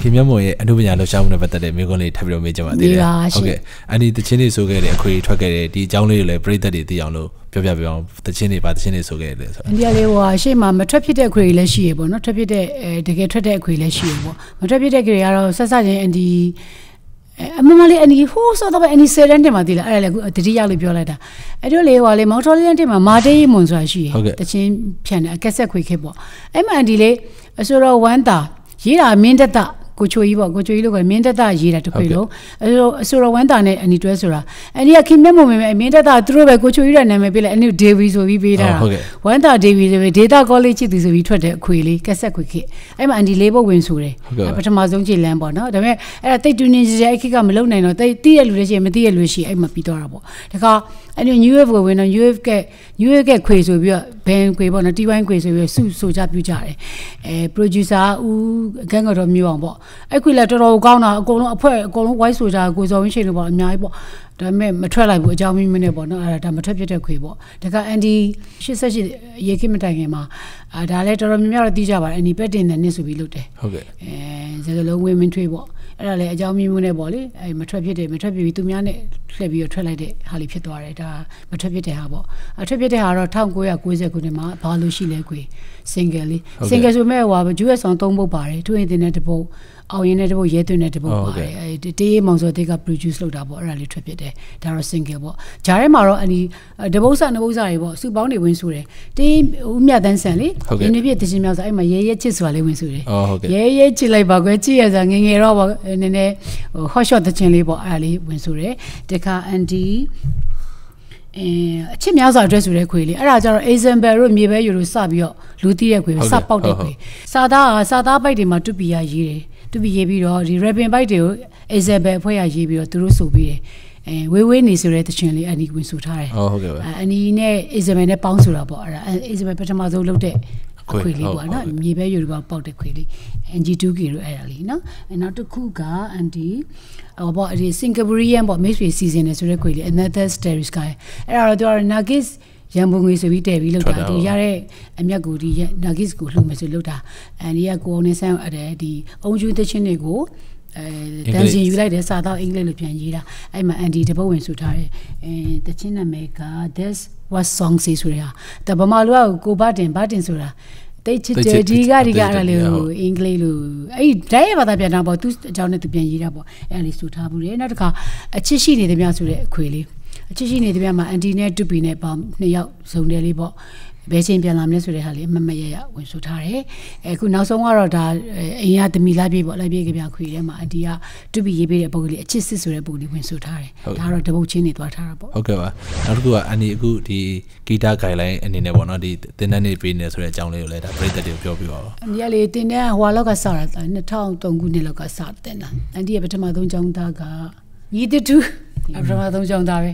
ခင်ဗျမို့ရဲ့အနုပညာလှူရှားမှုနဲ့ပတ်သက်တဲ့မိကွန်းလေးထပ်ပြီးတော့မေးကြပါသေးတယ်ဟုတ်ကဲ့အန်ဒီတချင်းတွေဆိုခဲ့တဲ့အခွေထွက်ခဲ့တဲ့ဒီအကြောင်းလေးတွေလည်းပရိသတ်တွေသိအောင်လို့ပြောပြပြအောင်တချင်းတွေပါတချင်းတွေဆိုခဲ့တယ်ဆိုတော့အိန္ဒိယလေးဟိုအရှိမမထွက်ဖြစ်တဲ့အခွေလည်းရှိရပေါ့နော်ထွက်ဖြစ်တဲ့တကယ်ထွက်တဲ့အခွေလည်းရှိရပေါ့မထွက်ဖြစ်တဲ့ခွေကတော့ဆက်စချင်းအန်ဒီအမမလေးအန်ဒီဟိုးဆိုတော့အန်ဒီဆယ်တန်းတင်မှာတည်လားအဲ့ဒါလည်းတတိယလို့ပြောလိုက်တာအဲ့တို့လေးဟိုလေမောင်တော်လေးတင်မှာမာတေးမွန်ဆိုတာရှိရတချင်းဖြန်တယ်အကက်ဆက်ခွေခေပေါ့အဲ့မှာအန်ဒီလေးဆိုတော့ဝမ်းတာရေးတာမင်းတတကိုချိုကြီးပေါ့ကိုချိုကြီးလို့ကမင်းတက်တာရေးတာတခွေလုံးအဲဆိုတော့ဝမ်းတာနဲ့အနီတွဲဆိုတာအနီကခင်မြတ်မုံမင်းတက်တာသူတို့ပဲကိုချိုကြီးရဲ့နာမည်ပေးလိုက်အနီဒေဗီဆိုပြီးပေးတာဝမ်းတာဒေဗီဆိုပြီးဒေတာကောလိပ်ချစ်သူဆိုပြီးထွက်တဲ့အခွေလေးကက်ဆက်ခွေခေအဲ့မှာအန်ဒီလေးဘုတ်ဝင်ဆိုတယ်ပထမဆုံးခြေလမ်းပေါ့နော်ဒါပေမဲ့အဲ့ဒါတိတ်တူနေကြအဲ့ခေတ်ကမလုံနိုင်တော့တိတ်တည့်ရလူတွေရှိမသိရလူရှိအဲ့မှာပြီးတော့တာပေါ့ဒါကအဲ့ဒီ New Wave ကိုဝင်တော့ New Wave ကခွေဆိုပြီးတော့ဘန်ခွေပေါ့နော် T1 ခွေဆိုပြီးစုဆိုကြပြကြတယ်producer ဦးခန်းကတော့မျိုးအောင်ပေါ့အဲ့ခွေလည်းတော်တော်ကောင်းတာအကုန်လုံးအဖွဲ့အကုန်လုံး white ဆိုကြကိုစော်ဝင်းရှိလို့ပေါ့အများကြီးပေါ့ဒါပေမဲ့မထွက်လိုက်ဘူးအကြောင်းမင်းမနဲ့ပေါ့နော်အဲ့ဒါမထွက်ဖြစ်တဲ့ခွေပေါ့ဒါကအန်ဒီ88ရေခိမတိုင်ခင်မှာဒါလည်းတော်တော်များများတော့သိကြပါတယ်အန်ဒီပက်တင်တဲ့နှစ်ဆိုပြီးလုပ်တယ်ဟုတ်ကဲ့စကလုံးဝင်းမင်းထွေးပေါ့အဲ့ဒါလည်းအကြောင်းမင်းမနဲ့ပေါ့လေအဲ့မထွက်ဖြစ်ပြီးသူများနဲ့လှည့်ပြီးတော့ထွက်လိုက်တဲ့ဟာလေးဖြစ်သွားတယ်ဒါမထွက်ဖြစ်တဲ့ဟာပေါ့အထွက်ဖြစ်တဲ့ဟာတော့1990ခုနှစ်မှာဘာလို့ရှိလဲခွေ single လေး single ဆိုမဲ့ဟို US song 3ပုတ်ပါတယ်သူ့ရင်တင်တဲ့တစ်ပုတ်အောင်ရင်တဲ့တစ်ပုတ်ရဲသွင်းတဲ့တစ်ပုတ်ပါတယ်တေးမောင်စောတေးက produce လုပ်တာပေါ့အဲ့ဒါလေးထွက်ဖြစ်တယ်ဒါတော့ single ပေါ့ဂျားထဲမှာတော့အနီတပုတ်စနှစ်ပုတ်စတွေပေါ့စုပေါင်းတွေဝင်ဆိုတယ်တေးဦးမြတ်တန်းဆန်လေဒီနေ့ပြည့်တခြင်းမြောက်ဆိုအဲ့မှာရဲရဲချစ်ဆိုတာလေးဝင်ဆိုတယ်ရဲရဲချစ်လိုက်ပါကွယ်ချစ်ရစားငငယ်တော့ပေါ့နည်းနည်းဟို hot shot တခြင်းလေးပေါ့အဲ့ဒါလေးဝင်ဆိုတယ်တခါအန်ဒီအချစ်များစွာအတွက်ဆိုတဲ့ခွေလေးအဲ့ဒါကြတော့ example တို့မြေပဲယူလို့စပြီးတော့လူတီးတဲ့ခွေပဲစပေါက်တဲ့ခွေစာသားပိုက်တွေမှာတူပီရရေးတယ်တူပီရေးပြီးတော့ဒီ rapping ပိုက်တွေကို example အဖွဲ့ရရေးပြီးတော့သူတို့ဆိုပြီးတယ်ဝေးဝေးနေဆိုတဲ့တချင်လေးအနီဝင်ဆိုထားတယ်ဟုတ်ကဲ့ပါအနီနဲ့ example နဲ့ပေါင်းဆိုတာပေါ့အဲ့ဒါ example ပထမဆုံးလုပ်တဲ့ခွေလေးပေါ့နော်မြေပဲယူလို့ပေါက်တဲ့ခွေလေး NG2K တို့အဲ့ဒါလေးနော်နောက်တစ်ခုကအန်ဒီပေါ့ဒီ Singaporean ပေါ့ Mix season နဲ့ဆိုတဲ့ခွေလေး Another Starry Sky အဲ့ဒါတော့သူက Nugget ရန်ပုံငွေဆိုပြီးတည်ပြီးလောက်တာဒီရတဲ့အမြတ်ကိုဒီ Nugget ကိုလှုပ်မယ်ဆိုလောက်တာအန်ဒီကကိုအောင်နေဆန်းအဲ့ဒီအုံကျူးသချင်းတွေကိုတန်စင်ယူလိုက်တဲ့စာတော့အင်္ဂလိပ်လိုပြန်ရေးတာအဲ့မှာအန်ဒီတပုတ်ဝင်ဆိုထားတယ်တချင်းနာမည်က This was song ဆိုတဲ့ဟာတဗမာလူကကိုဘတင်ဆိုတာတိတ်ချစ်တယ်ဒီကအဲ့ဒါလေးကိုအင်္ဂလိပ်လိုအဲ့ဓာတ်ရဘာသာပြန်တာပေါ့သူအကြောင်းနဲ့သူပြန်ရေးတာပေါ့အဲ့ဒါလေးဆိုထားဘူးလေနောက်တစ်ခါအချစ်ရှိနေတယ်များဆိုတဲ့အခွေလေးအချစ်ရှိနေတယ်များမှာအန်တီနဲ့တူပီနဲ့ပေါင်းနှစ်ယောက်စုံတယ်လေးပေါ့ဘယ်ချိန်ပြန်လာမလဲဆိုတဲ့ဟာလေးမရဝင်ဆိုထားတယ်အခုနောက်ဆုံးကတော့ဒါအိမ်ကသမီးလိုက်ပြေးပေါ့လိုက်ပြေးကြပြခွေထဲမှာအန်တီကတူပီရေးပေးတဲ့ပုံလေးအချစ်စစ်ဆိုတဲ့ပုံလေးဝင်ဆိုထားတယ်ဒါတော့တပုတ်ချင်းနေသွားထားတာပေါ့ဟုတ်ကဲ့ပါနောက်တစ်ခုကအန်ဒီအခုဒီဂီတာ guideline အနေနဲ့ပေါ့နော်ဒီတင်တန်းနေပေးနေဆိုတဲ့အကြောင်းလေးကိုလည်းဒါပရိသတ်တွေကိုပြောပြပါဦးအန်ဒီကလေတင်တန်းဟွာလောက်ကစတာ2003ခုနှစ်လောက်ကစတင်တာအန်ဒီရဲ့ပထမဆုံးကျောင်းသားကညီတတူပထမဆုံးကျောင်းသားပဲ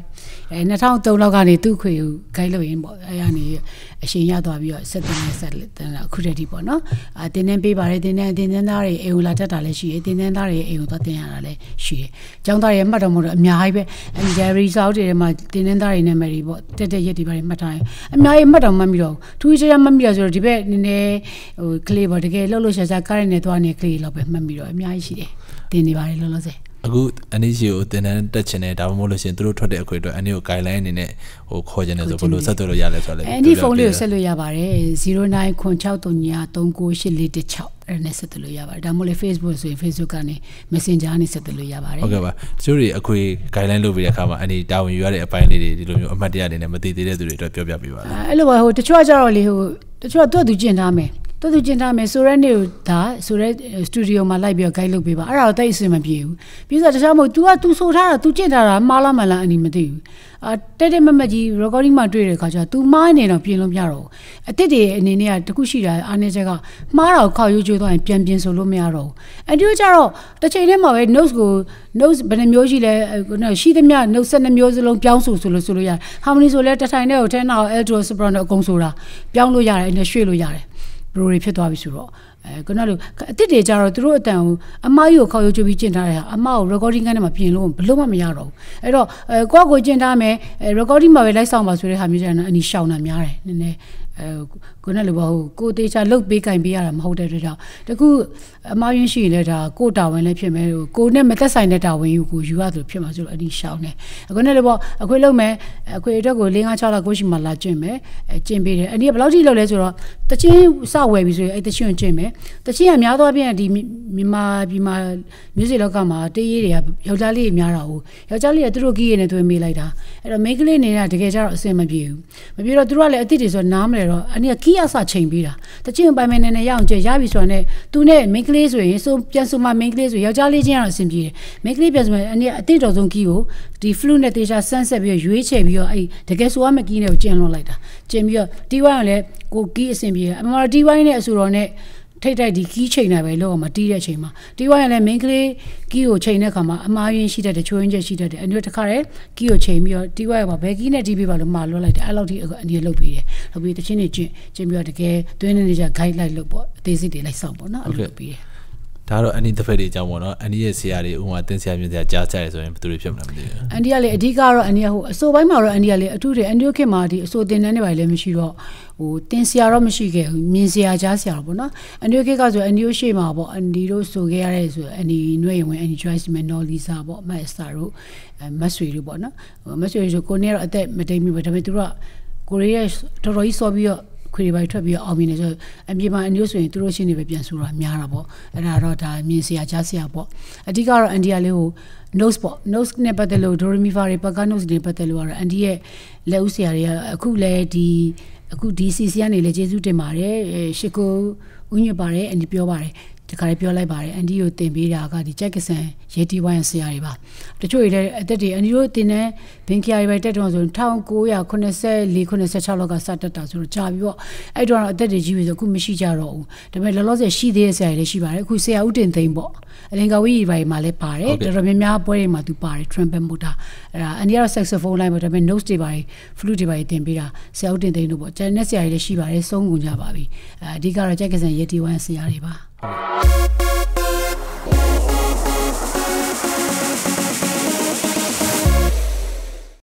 2003လောက်ကနေသူ့ခွေကိုဂိုင်းလို့ရင်ပေါ့အဲ့ကနေအရှင်ရသွားပြီးတော့ဆက်တင်အခုတည်းဒီပေါ့နော်တင်တန်းပေးပါတယ်တင်တန်းသားတွေအိမ်ကိုလာတက်တာလည်းရှိတယ်တင်တန်းသားတွေအိမ်ကိုသွားတင်ရတာလည်းရှိတယ်ကျောင်းသားတွေမှတ်တော်မလို့အများကြီးပဲအန်ဂျယ်ရီဆောက်တွေထဲမှာတင်တန်းသားတွေနဲ့မယ်တွေပေါ့တက်ရက်တွေပါတယ်မှတ်ထားရင်အများကြီးမှတ်တော်မှတ်ပြီးတော့ထူးခြားမှတ်ပြီးတော့ဆိုတော့ဒီဘက်နည်းနည်းဟိုကလေးပေါ့တကယ်လှုပ်လှုပ်ရှားရှားကားရနေသွားနေကလေးလောက်ပဲမှတ်ပြီးတော့အများကြီးရှိတယ်တင်နေပါတယ်လောလောဆယ်အခုအန်ဒီစီကိုတင်တန်းတက်ချင်တယ်ဒါမှမဟုတ်လို့ရှင်သူတို့ထွက်တဲ့အခွေအတွက်အန်ဒီကို guideline အနေနဲ့ဟိုခေါ်ချင်တယ်ဆိုဘယ်လိုဆက်သွယ်လို့ရလဲဆိုတော့လေအန်ဒီဖုန်းလေးကိုဆက်လို့ရပါတယ်0996393816အဲ့နဲ့ဆက်သွယ်လို့ရပါတယ်ဒါမှမဟုတ်လေ Facebook ဆိုရင် Facebook ကနေ Messenger နဲ့ဆက်သွယ်လို့ရပါတယ်ဟုတ်ကဲ့ပါတချို့တွေအခွေ guideline လုပ်ပြီးတဲ့အခါမှာအန်ဒီတာဝန်ယူရတဲ့အပိုင်းလေးတွေဒီလိုမျိုးအမှတ်တရအနေနဲ့မသိသေးတဲ့သူတွေအတွက်ပြောပြပေးပါလားအဲ့လိုပါဟိုတချို့ကကြတော့လေဟိုတချို့ကသူ့ကျင်ထားမယ်သူကျင်ထားမယ်ဆိုရဲနေဒါဆိုရဲစတူဒီယိုမှာလိုက်ပြီးတော့ guide လုပ်ပေးပါအဲ့ဒါတော့တိတ်အဆင်မပြေဘူးပြီးတော့တခြားမဟုတ် तू ဆိုထားတာ तू ကျင့်ထားတာမှားလားမလားအနီမသိဘူးတက်မက်ကြီး recording မှာတွေ့တဲ့အခါကျတော့ तू မှားနေတော့ပြင်လို့မရတော့ဘူးအစ်စ်တွေအနေနဲ့ကတခုရှိတာအားနည်းချက်ကမှားတော့ခောက်ရိုးကျိုးသွားရင်ပြန်ပြင်ဆိုလို့မရတော့ဘူးအတူကျတော့တစ်ချိန်တည်းမှာပဲ notes ဘယ်နှမျိုးရှိလဲရှိသမျှ notes 12မျိုးစလုံးပြောင်းဆိုလို့ရတယ် harmony ဆိုလဲတစ်ထိုင်တည်းကို10 alto soprano အကုန်ဆိုတာပြောင်းလို့ရတယ်အဲ့နဲ့ရွှေ့လို့ရတယ်ဘရိုတွေဖြစ်သွားပြီဆိုတော့ခုနကအစ်စ်တွေကြတော့သူတို့အတန်ကိုအမကြီးကိုခေါက်ရုပ်ချပြီးကျင့်ထားတဲ့ဟာအမကို recording ကနေမှပြင်လို့ဘလို့မှမရတော့ဘူးအဲ့တော့ကိုယ့်ကိုကျင့်ထားမယ် recording မှာပဲလိုက်ဆောင်ပါဆိုတဲ့ဟာမျိုးကျတော့အနီရှောင်းတာများတယ်နည်းနည်းကိုနဲ့လိုပါဟုတ်ကိုတေချာလုတ်ပေးကင်ပေးရတာမဟုတ်တဲ့အတွက်ကြောင့်တကူအမားရင်းရှိရင်လည်းဒါကိုတာဝန်လည်းဖြစ်မယ်ကိုနဲ့မသက်ဆိုင်တဲ့တာဝန်ကိုယူရတယ်ဖြစ်မှာဆိုတော့အဒီရှောင်းတယ်အခုနဲ့လိုပေါ့အခွေလုံးမယ်အခွေအတွက်ကို4 5 6လောက်ကိုရှိမှလာကျင့်မယ်ကျင့်ပေးတယ်အဒီကဘယ်လောက်ထိလုပ်လဲဆိုတော့တချင်းစဝယ်ပြီဆိုရင်အဲ့တချင်းကိုကျင့်မယ်တချင်းကများသောအားဖြင့်ဒီမြန်မာပြည်မှာမျိုးစေ့လောကမှာတေးရေးတွေကယောက်ျားလေးတွေများတာဟုတ်ယောက်ျားလေးကသူတို့ကြီးရနေသွေးမေးလိုက်တာအဲ့တော့မိန်းကလေးနေတာတကယ်ကြတော့အဆင်မပြေဘူးမပြေတော့သူတို့ကလည်းအစ်စ်တွေဆိုနားမလဲတော့အနည်းကီးအဆချိန်ပေးတာတချင်းပိုင်မယ်နဲ့ရအောင်ကြရပြီဆိုတော့နဲ့သူနဲ့မိန်းကလေးဆိုရင်ဆိုပြန်ဆိုမှမိန်းကလေးဆိုယောက်ျားလေးချင်းကတော့အဆင်ပြေတယ်မိန်းကလေးပြန်ဆိုရင်အနည်းအစ်စ်တော်ဆုံးကီးကိုဒီ flu နဲ့တေချာဆန်းဆက်ပြီးရွေးချယ်ပြီးတော့အဲ့တကယ်ဆိုရမယ့်ကီးနဲ့ကိုကျင်းလွန်လိုက်တာကျင်းပြီးတော့တီးဝိုင်းကလည်းကိုကီးအဆင်ပြေတယ်အမှန်တော့တီးဝိုင်းနဲ့အဆူတော်နဲ့ထိတ်တိုက်ဒီကီးချိန်တာပဲလို့မတီးတဲ့အချိန်မှာတီးဝိုင်းကလည်းမိန်းကလေးကီးကိုချိန်တဲ့အခါမှာအမားရင်းရှိတတ်တယ်ချိုးရင်းချက်ရှိတတ်တယ်အနည်းတစ်ခါတည်းကီးကိုချိန်ပြီးတော့တီးဝိုင်းကဘယ်ကီးနဲ့တီးပေးပါလို့မှာလွှတ်လိုက်တယ်အဲ့လောက်ထိအနည်းလုတ်ပြီးတယ်လုပ်ပြီးတချင်းတွေကျင့်ပြီးတော့တကယ်တွင်းနေကြ guide လိုက်လို့ပေါ့အသေးစိတ်တွေလိုက်ဆောင်ပေါ့နော်အဲ့လိုလုပ်ပြီးတယ်ဒါတော့အန်ဒီတစ်ဖက်တွေအကြောင်းပေါ့နော်အန်ဒီရဲ့ဆရာတွေဥပမာတင်ဆရာမြင့်ဆရာကြားကြတယ်ဆိုရင်ဘယ်သူတွေဖြစ်မလဲမသိဘူးအန်ဒီကလေအဓိကတော့အန်ဒီကဟိုအစိုးပိုင်းမှာတော့အန်ဒီကလေအထူးတယ်အန်ဒီခေတ်မှာဒီအစိုးတင်တန်းတွေပါလေမရှိတော့ဟိုတင်ဆရာတော့မရှိခဲ့ဘူးမြင်ဆရာကြားဆရာတော့ပေါ့နော်အန်ဒီခေတ်ကဆိုအန်ဒီတို့ရှေ့မှာပေါ့အန်ဒီတို့ဆိုခဲ့ရတဲ့ဆိုအန်ဒီနှွေးဝင်အန်ဒီ Joyce Manolisa ပေါ့မက်စတာတို့မတ်ဆွေတို့ပေါ့နော်မတ်ဆွေဆိုကိုနေတော့အသက်မတိမ်ဘူးပဲဒါပေမဲ့သူတို့ကကိုရီးယားတော်တော်ကြီးစောပြီးတော့ခွေတွေပဲထွက်ပြီးအောင်မြင်နေဆိုအပြင်မှာအန်ဒီဆိုရင်သူတို့ရှင်းနေပဲပြန်ဆိုတာများတာပေါ့အဲ့ဒါတော့ဒါမြင်စရာကြားစရာပေါ့အဓိကတော့အန်ဒီကလေးကို notes ပေါ့ notes နဲ့ပတ်သက်လို့ do re mi fa တွေ paka notes တွေပတ်သက်လို့ကတော့အန်ဒီရဲ့လက်ဦးဆရာတွေကအခုလဲအခု DCC ကနေလည်းကျေးဇူးတင်ပါတယ်ရှစ်ကိုဦးညွတ်ပါတယ်အန်ဒီပြောပါတယ်တခါလေးပြောလိုက်ပါတယ်အန်ဒီကိုတင်ပေးတာကဒီကြက်ကဆန်ရေတီဝိုင်းဆရာတွေပါတချို့တွေလည်းအသက်တွေအန်ဒီတို့တင်တဲ့ဘင်ခရီးပဲတက်တော့ဆို1984 86လောက်ကစတက်တာဆိုတော့ကြာပြီပေါ့အဲ့တော့အသက်တွေကြီးပြီဆိုအခုမရှိကြတော့ဘူးဒါပေမဲ့လောလောဆယ်ရှိသေးတဲ့ဆရာတွေလည်းရှိပါတယ်အခုဆရာဦးတင်သိန်းပေါ့အလင်္ကာဝီဘိုင်မှာလည်းပါတယ်တော်တော်များများပွဲတွေမှာသူပါတယ် trumpet motor အဲ့ဒါအန်ဒီကတော့ saxophone လိုက်ပေါ့ဒါပေမဲ့ notes တွေပါတယ် flute တွေပါတယ်တင်ပေးတာဆရာဦးတင်သိန်းတို့ပေါ့ကျန်တဲ့ဆရာတွေလည်းရှိပါတယ်ဆုံးကုန်ကြပါပြီအဓိကတော့ကြက်ကဆန်ရေတီဝိုင်းဆရာတွေပါ